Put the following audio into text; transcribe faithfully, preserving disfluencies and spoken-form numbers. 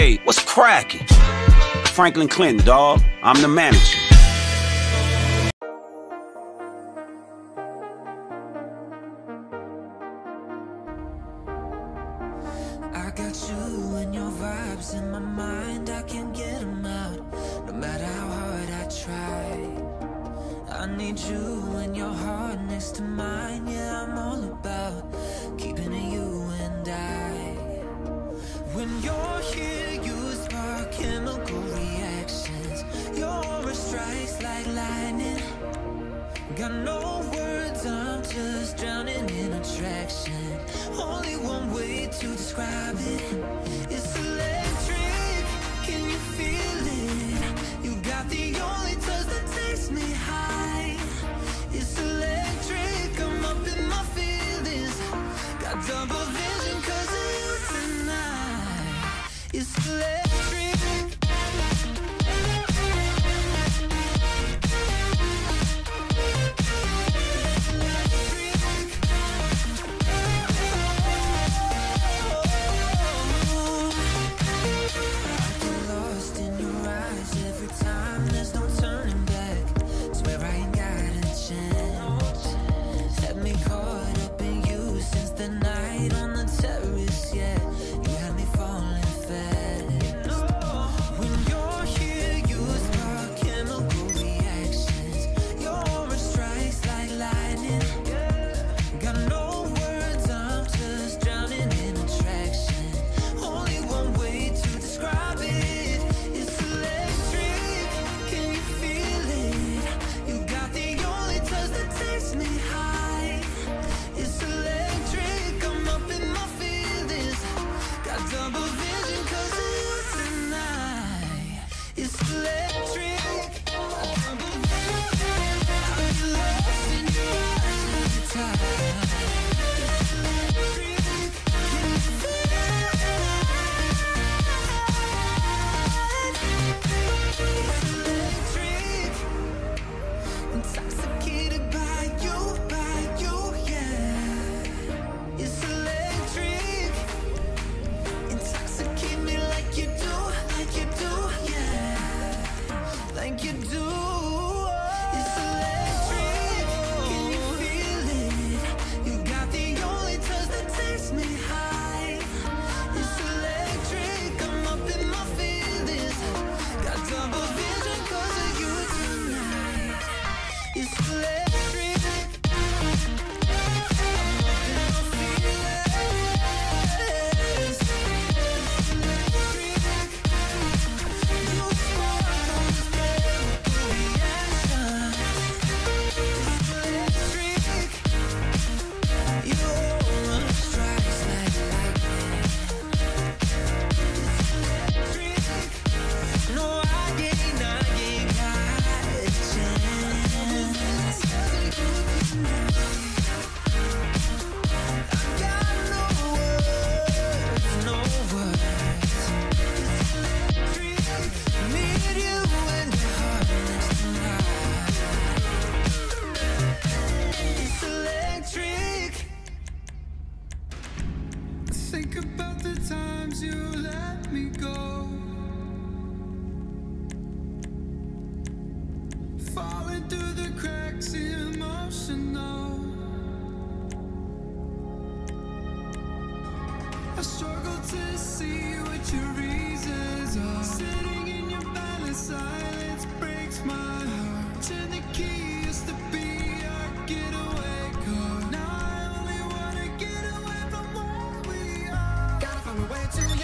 Hey, what's cracking? Franklin Clinton, dawg. I'm the manager. I got you and your vibes in my mind, I can't get them out, no matter how hard I try. I need you and your heart next to mine, yeah, I'm all about keeping it you and I. When you're here, you spark chemical reactions, your aura strikes like lightning. Got no words, I'm just drowning in attraction. Only one way to describe it. It's electric, can you feel it? You got the only touch that takes me high. It's electric, I'm up in my feelings. Got double vision cause of you tonight. It's electric. Think about the times you let me go, falling through the cracks, emotional. I struggle to see what your reasons are. Sitting in your balance, silence breaks my heart. Turn the key, used to be our getaway car. Now I only wanna get away from where we are. Gotta find a way to